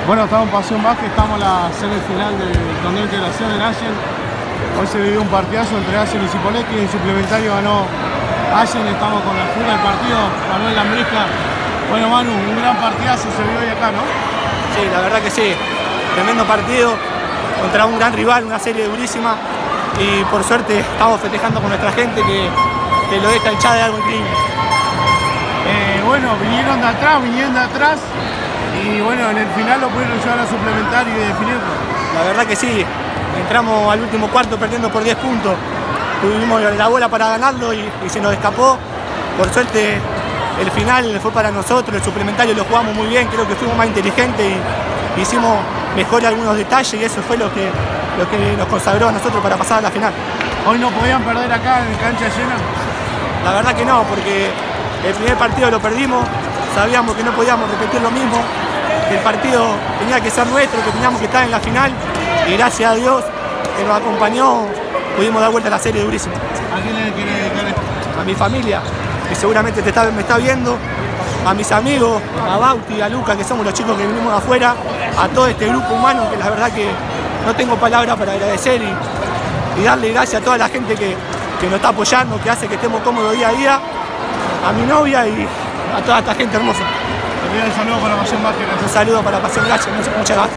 Bueno, estamos en Pasión Básquet, estamos en la semifinal del torneo de integración de Allen. Hoy se vivió un partidazo entre Allen y Cipolletti. En suplementario ganó Allen, estamos con la figura del partido, Manuel Lambrisca. Bueno, Manu, un gran partidazo se vio hoy acá, ¿no? Sí, la verdad que sí. Tremendo partido contra un gran rival, una serie durísima. Y por suerte estamos festejando con nuestra gente que lo deja hinchada de algo increíble. Bueno, vinieron de atrás y bueno, en el final lo pudieron llevar a suplementario y definirlo. La verdad que sí, entramos al último cuarto perdiendo por 10 puntos. Tuvimos la bola para ganarlo y se nos escapó. Por suerte el final fue para nosotros, el suplementario lo jugamos muy bien, creo que fuimos más inteligentes y hicimos mejor algunos detalles y eso fue lo que nos consagró a nosotros para pasar a la final. ¿Hoy no podían perder acá en cancha llena? La verdad que no, porque el primer partido lo perdimos, sabíamos que no podíamos repetir lo mismo, que el partido tenía que ser nuestro, que teníamos que estar en la final y gracias a Dios que nos acompañó pudimos dar vuelta a la serie durísima. ¿A quién le quiere dedicar esto? A mi familia, que seguramente me está viendo, a mis amigos, a Bauti, a Luca, que somos los chicos que vinimos de afuera, a todo este grupo humano que la verdad que no tengo palabras para agradecer y darle gracias a toda la gente que nos está apoyando, que hace que estemos cómodos día a día, a mi novia y a toda esta gente hermosa. Un saludo para Pasión Básquet. Un saludo para Pasión Básquet, muchas gracias.